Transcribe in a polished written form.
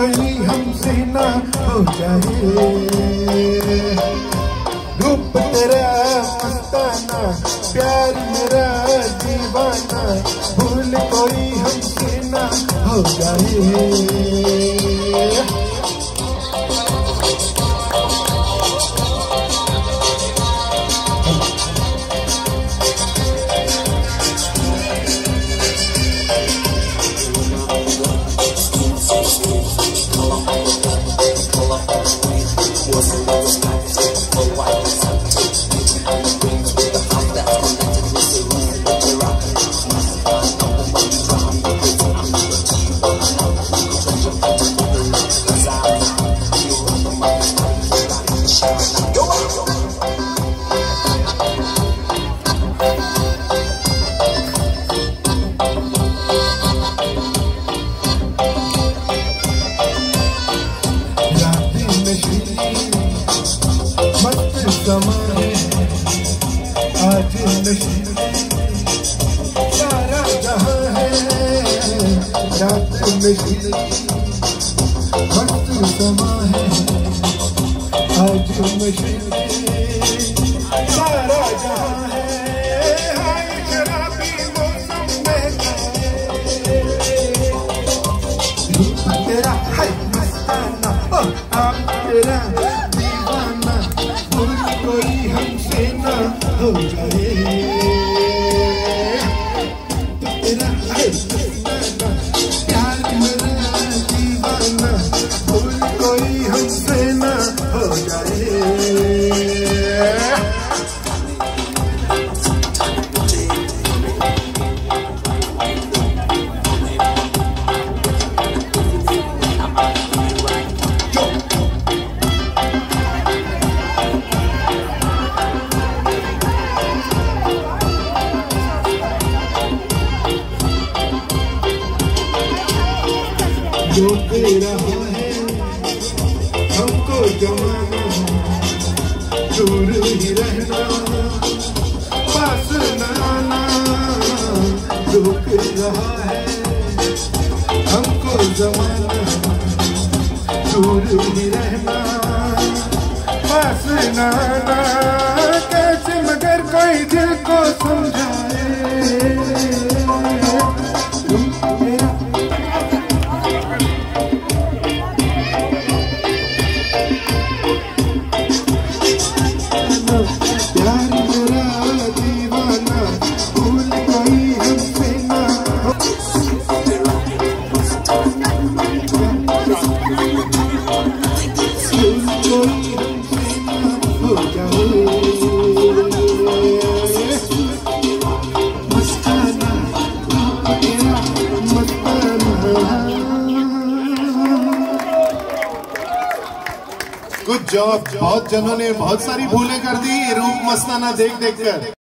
कोई हमसे ना हो जाए। रूप तेरा मस्ताना, प्यार मेरा दीवाना, भूल कोई हमसे ना हो जाए। आज नशी सारा जहां है, रात नशी मस्त समा है। आज नशी सारा जहां है, हाय शराबी मौसम में रूप तेरा है मस्ताना, आप तेरा दीवाना, भूल कोई हमसे ना हो जाए। तेरा है मस्ताना, प्यार मेरा दीवाना, भूल कोई हमसे ना हो जाए। जो तेरा है हमको जमाना, दूर ही रहना, पास न आना। जो रहा है हमको जमाना, दूर ही रहना, पास न आना। कैसे मगर कोई दिल को समझाए। प्यार मेरा दीवाना, भूल कोई हमसे ना हो। भूल कोई हमसे ना हो जाए। मस्ताना तेरा मस्ताना। Good job. बहुत जनों ने बहुत सारी भूलें कर दी रूप मस्ताना देख देख कर।